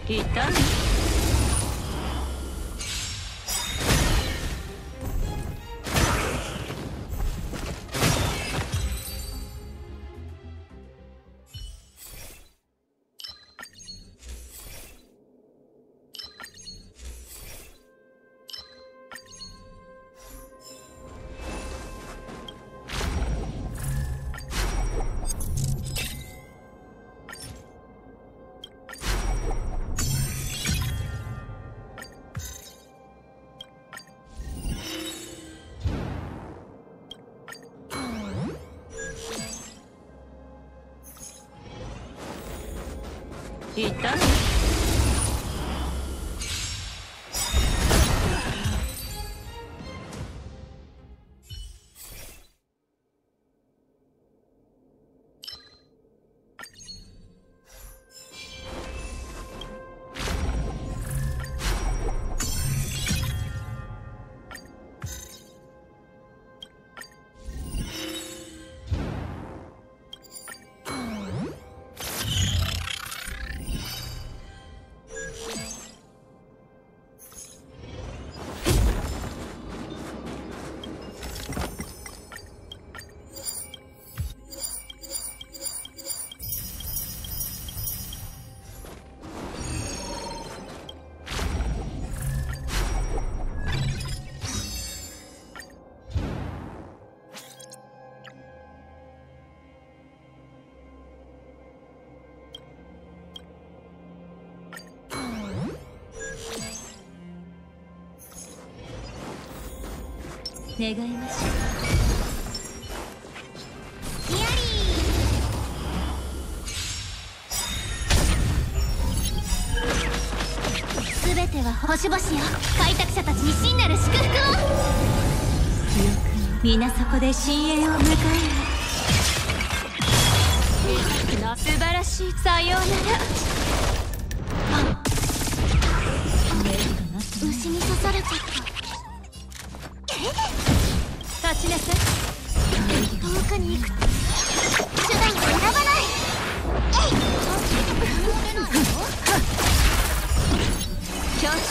痛い。痛い。願いましょう。ヒアリー。すべては星々よ。開拓者たちに真なる祝福を。記憶の皆そこで深淵を迎える。素晴らしい。さようなら。牛に刺されちゃった。立ちなさい。遠くに行く手段を選ばない。競争よ。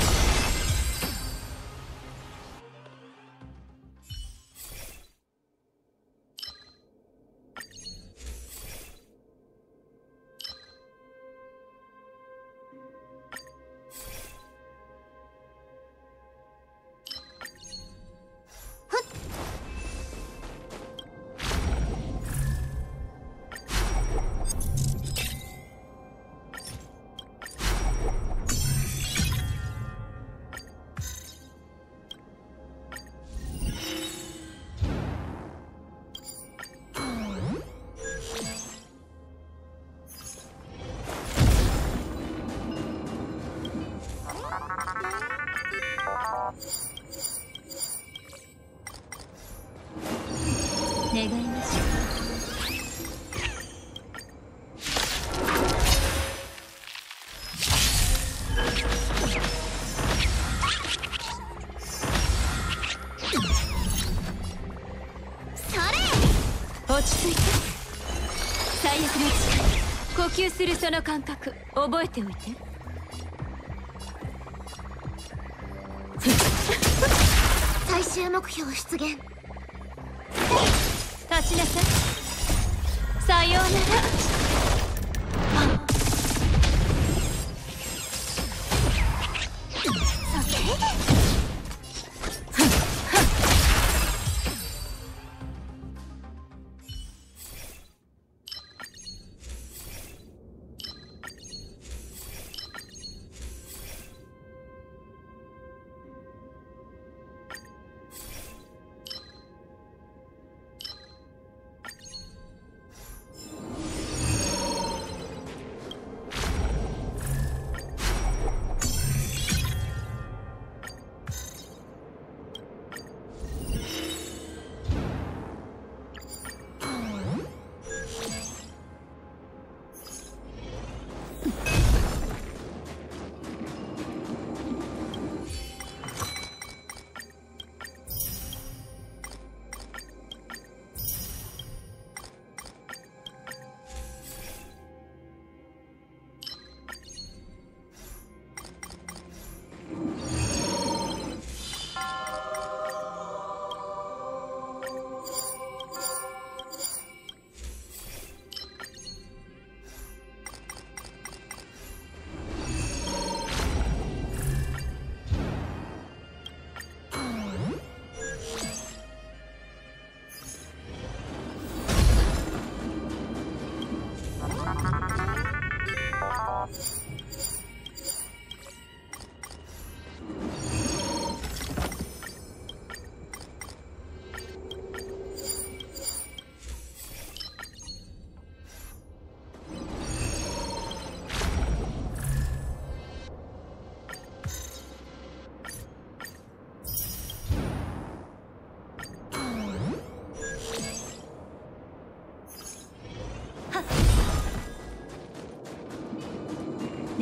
願いましょう。落ち着いて。最悪の力、呼吸するその感覚覚えておいて。最終目標出現。立ちなさい。さようなら。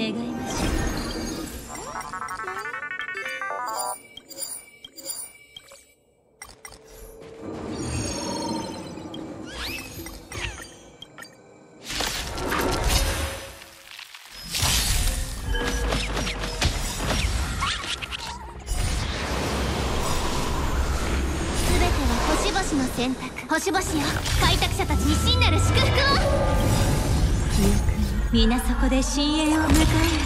願いましょう。選択星々よ、開拓者たちに真なる祝福を。記憶、皆そこで深淵を迎える。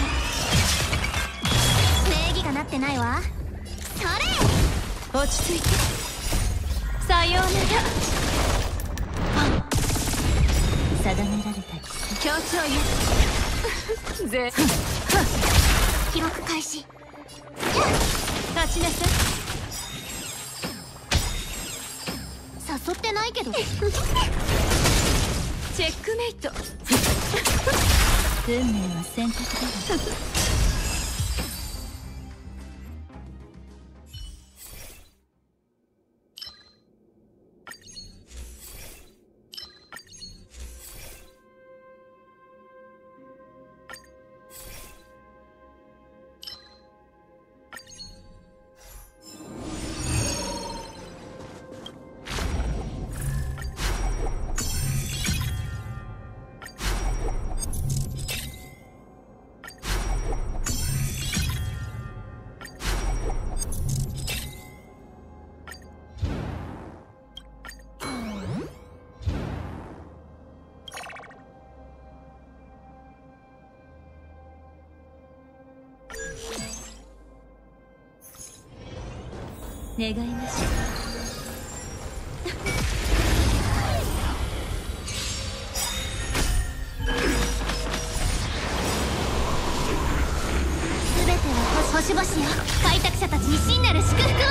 正義がなってないわ。それ、落ち着いて。さようなら。定められた協調よ。ぜ記録開始。立ちなさい。誘ってないけど。チェックメイト。運命は選択だわ。願いましょう。すべては星々よ、開拓者たちに真なる祝福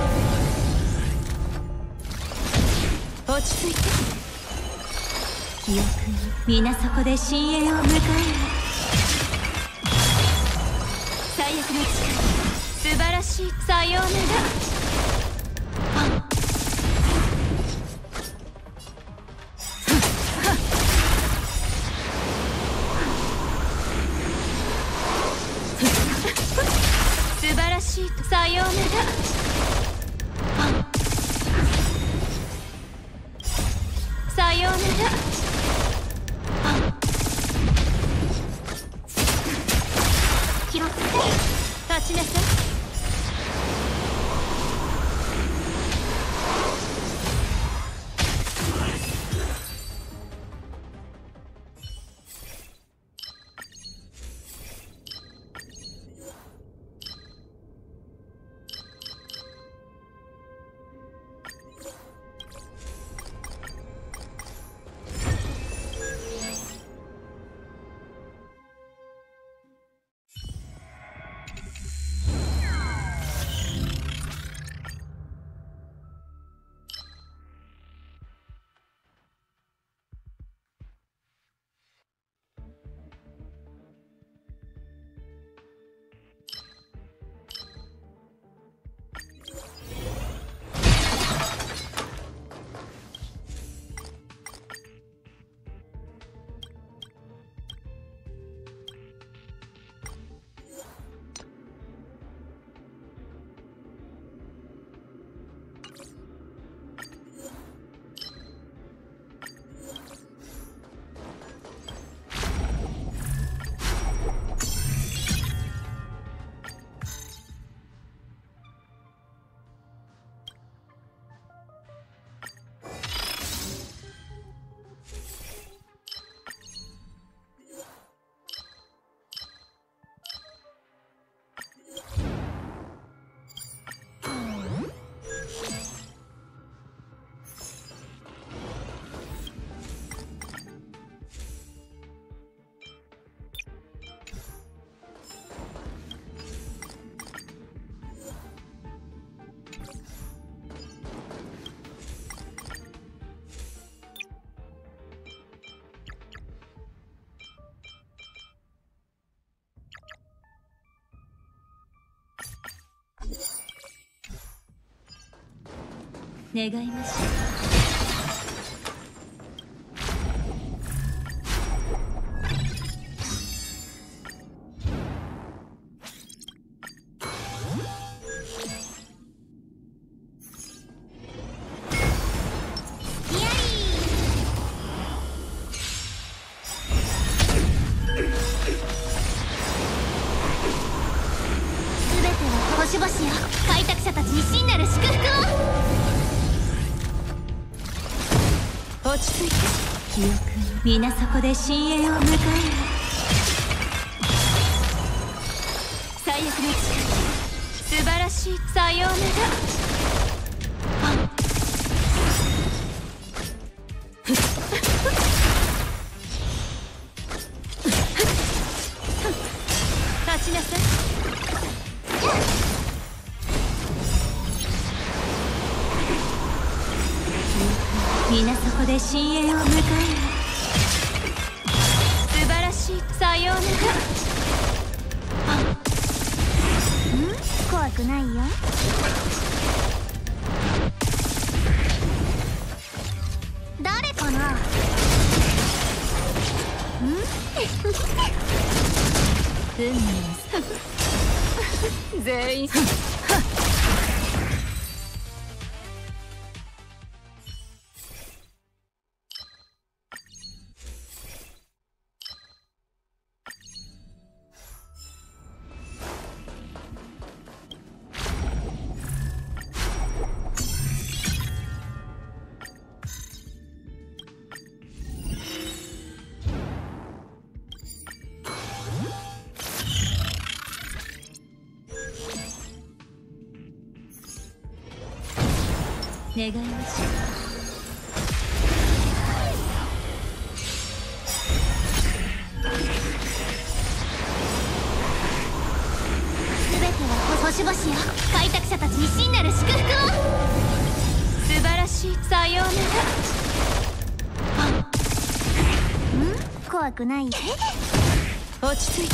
を。落ち着いて。記憶、皆そこで深淵を迎える。最悪の力、素晴らしい。さようなら。素晴らしい。さようなら。さようなら。記録立ちなさい。願いましょう。 落ち着いて。記憶皆そこで深淵を迎える。最悪の力、素晴らしい。さようなら。立ちなさい。皆そこで深淵を迎える。素晴らしい。さようなら。怖くないよ。誰かな。運命全員願いましょう。全ては星々よ。開拓者たちに真なる祝福を。素晴らしい。さようなら。怖くない。落ち着いて。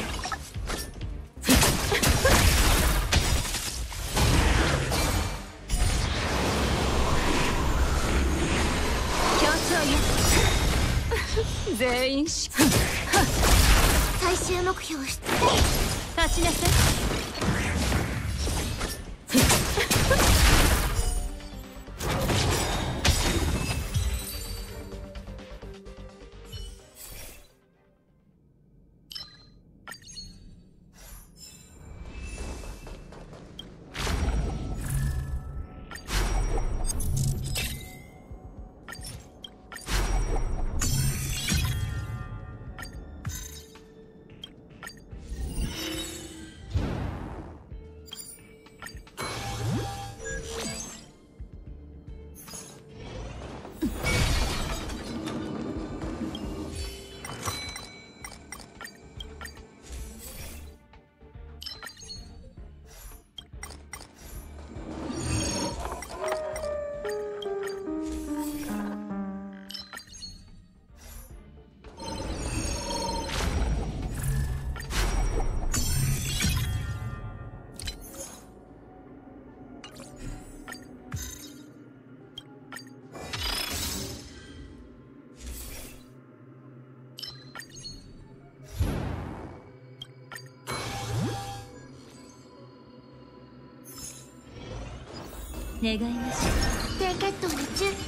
全員し最終目標立ちなさい。願いましょう。低血糖に注意。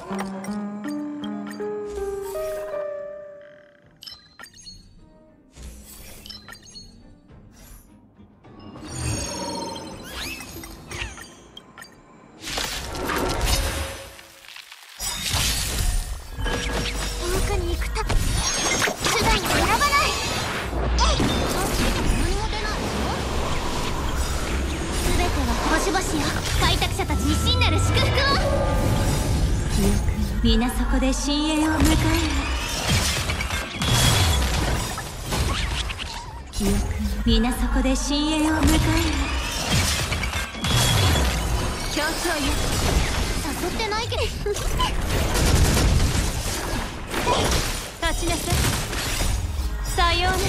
皆そこで深淵を迎える。記憶、皆そこで深淵を迎える。協調よ。誘ってないけど立ちなさい。さようなら。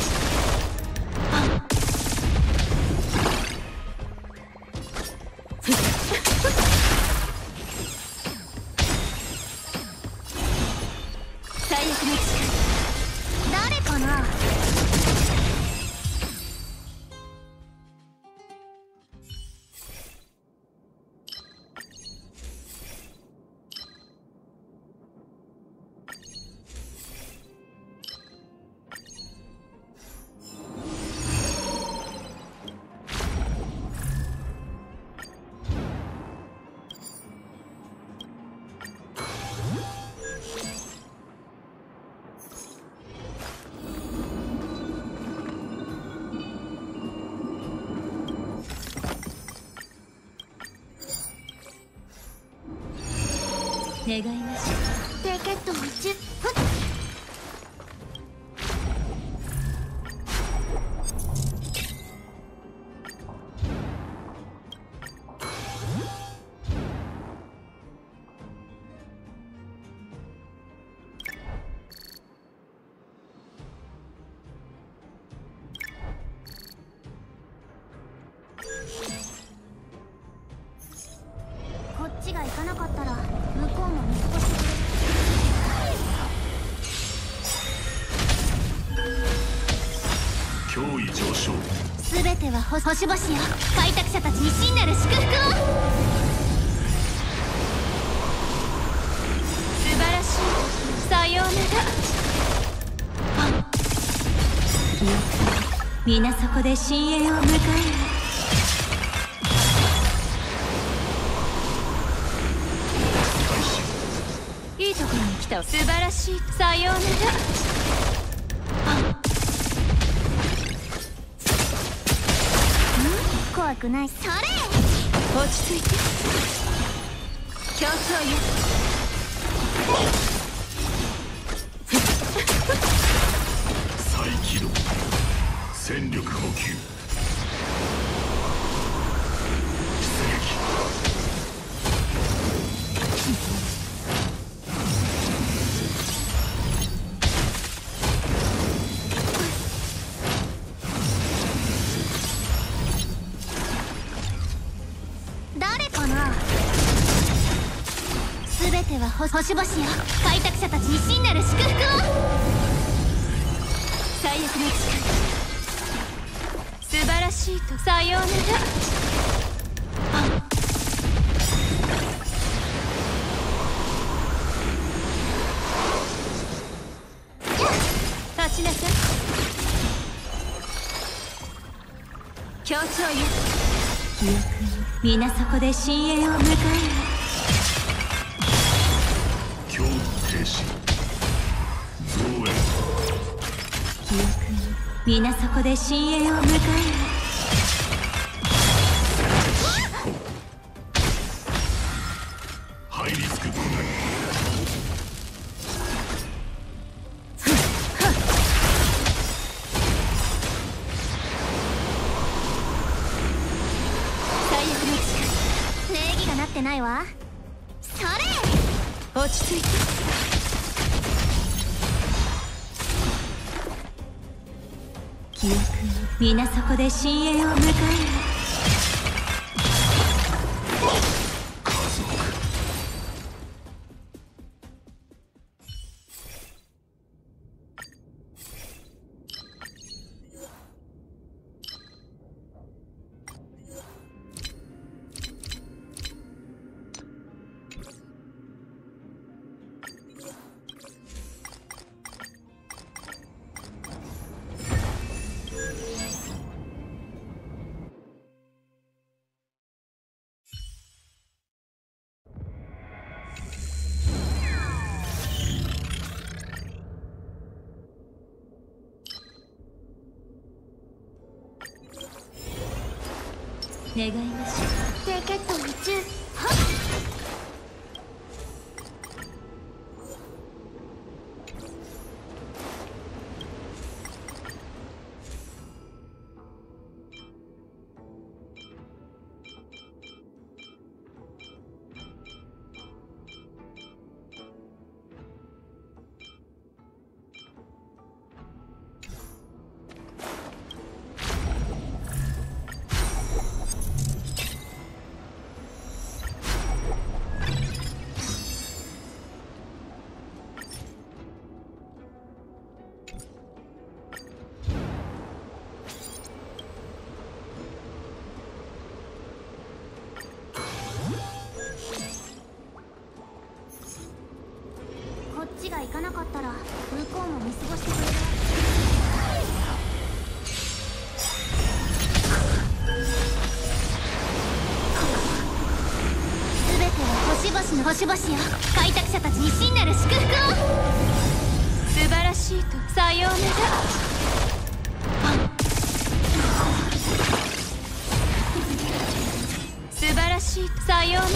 誰かな。願いましょう。テケットを10分。こっちが行かなかったら向こうも見過ごしてくれ。 脅威上昇。 全ては星々よ。開拓者たちに真なる祝福を。素晴らしい。さようなら。皆そこで深淵を迎える。いいところに来た。素晴らしい。さようなら。怖くない。それ落ち着いて。競争よ。 再起動。戦力補給。出撃。 誰かな。全ては星々よ。開拓者たちに真なる祝福を。最悪の力。素晴らしいと。さようなら。立ちなさい。協調よ。記憶、皆そこで深淵を迎える。 強停止。増援。 記憶、皆そこで深淵を迎える。 入りつくことに。 最悪の力。礼儀がなってないわ。それ落ち着いて。記憶、皆そこで深淵を迎える。 家族。 願いましょう。低血糖に注意。はっ。こっちが行かなかったら向こうも見過ごしてくれる。全ては星々の星々よ。開拓者たちに真なる祝福を。素晴らしいとさようなら。素晴らしいとさようなら。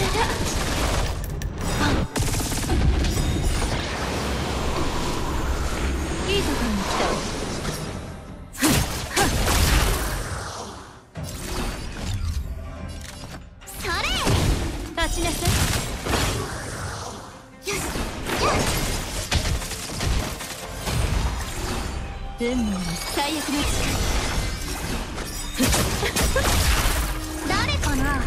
いいところに来たわ。それ立ちなさい。よし。運命は最悪の力。誰かな。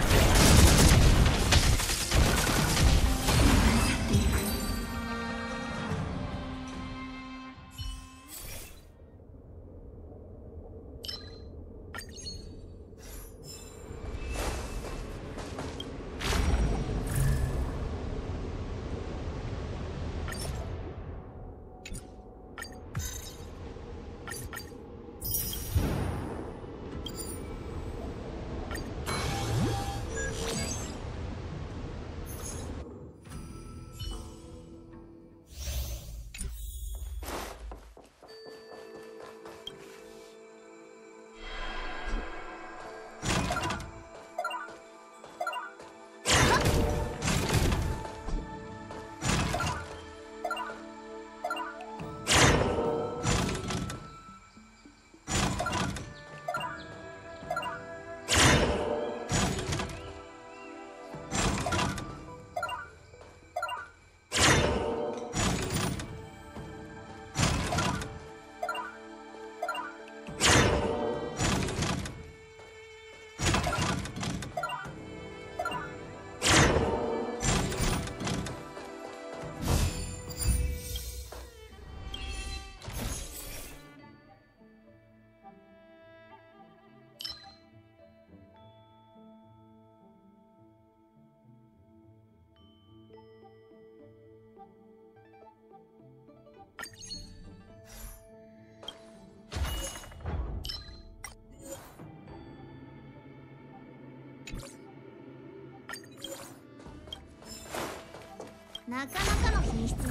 なかなかの品質。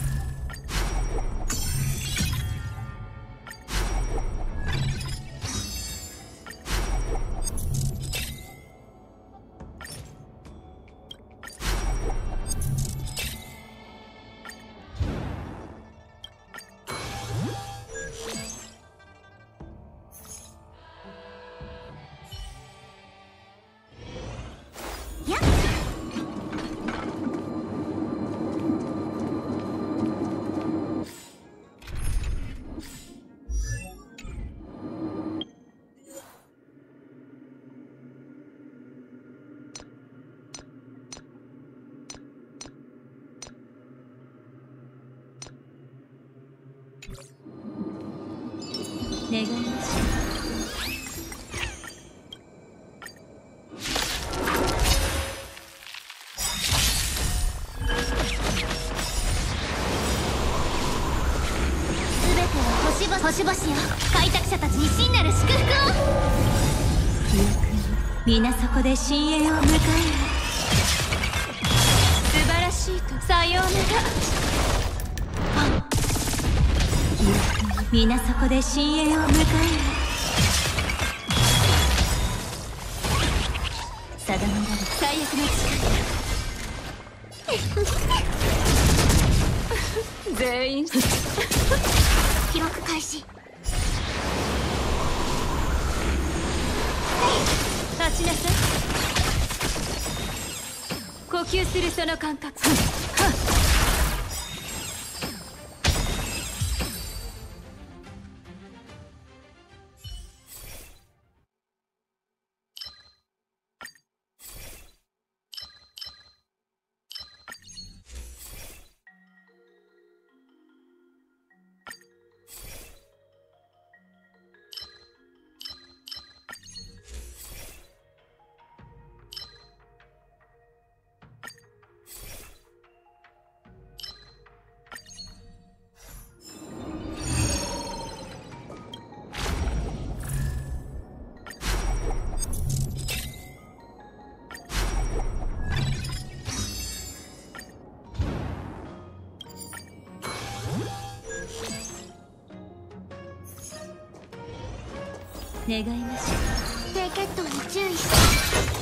願いましょう。全ては星々よ。開拓者たちに真なる祝福を。記憶に皆そこで深淵を迎える。素晴らしいとさようなら。皆そこで深淵を迎える。 定められ最悪の力全員記録開始。立ちなさい。呼吸するその感覚。願いましょう。低血糖に注意して。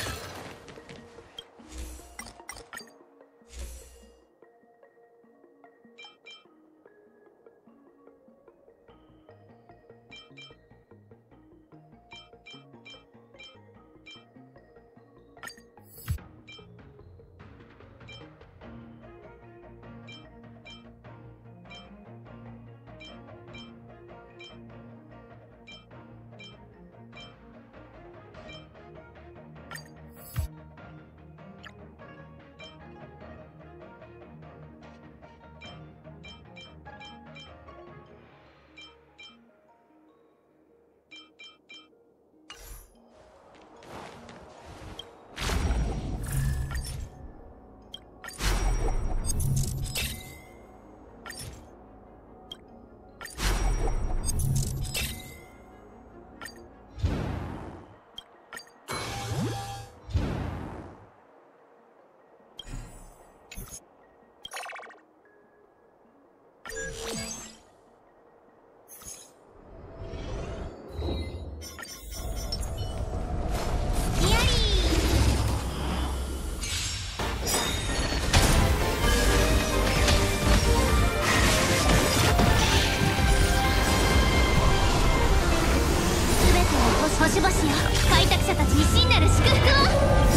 星々よ、開拓者たちに真なる祝福を。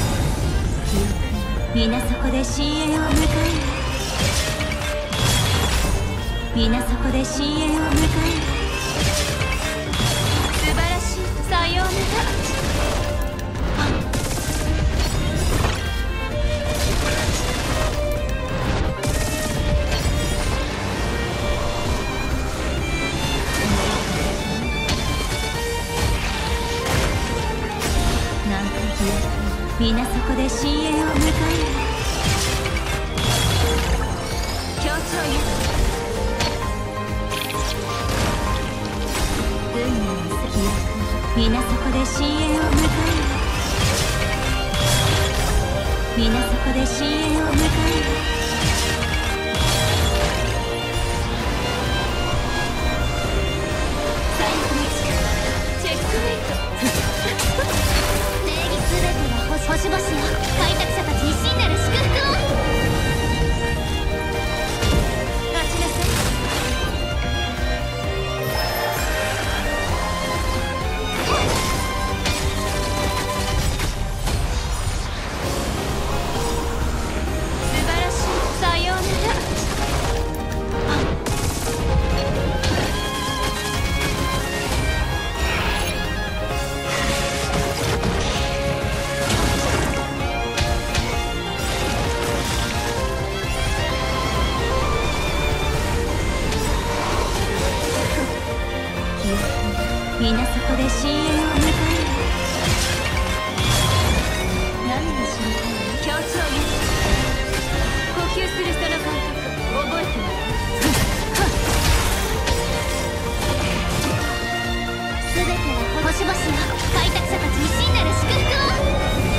皆そこで深淵を迎え、皆そこで深淵を迎え。素晴らしい。さようなら。皆そこで深淵を迎え。協調よ。運命の先よ。皆そこで深淵を迎え。皆そこで深淵を迎え。最後の力、チェックメイト。星々よ、開拓者たちに真なる祝福を。立ちなさい。素晴らしい。さようなら。皆そこで深淵を迎え。何が知りたいの？協調よ。呼吸するその感覚、覚えておく。全ては星々よ、開拓者たちに真なる祝福を。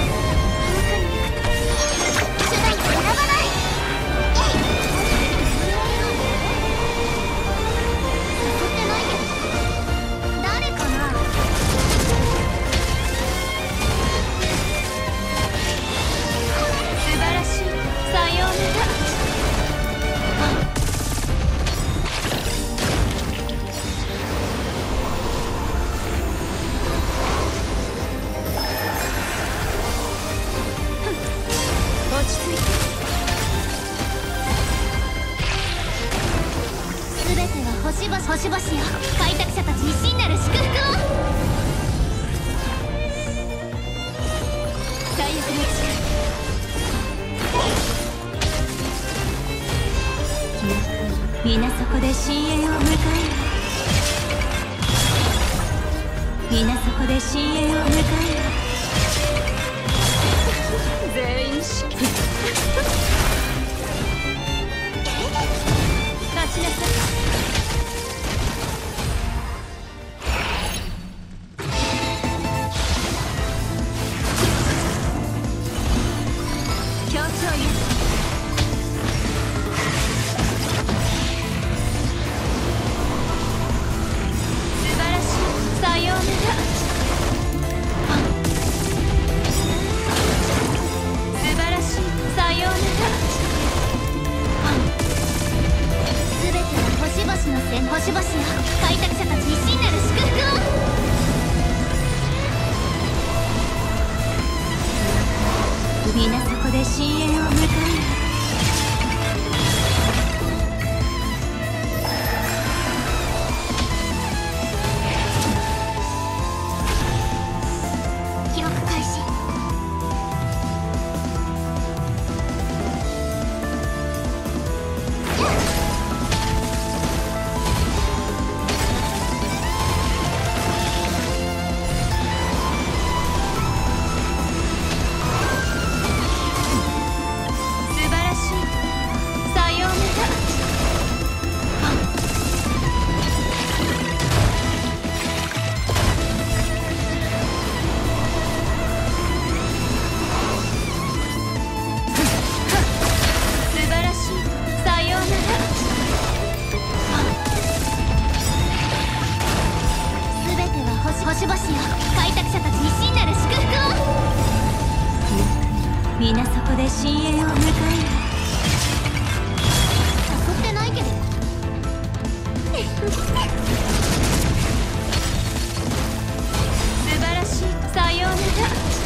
手段を選ばない。誘ってないけど。誰かな？ 星々よ、開拓者たちに真なる祝福を。最悪の力、皆そこで深淵を迎える。皆そこで深淵を迎える。全員死去。立ちなさい。協調よ。素晴らしい。さようなら。素晴らしい。さようなら。すべては星々の線、星々よ、開拓者たちに真なる祝福を。皆そこで深淵を迎える。記録開始。星々よ、開拓者たちに真なる祝福を。皆そこで深淵を迎える。誘ってないけど。素晴らしい。さようなら。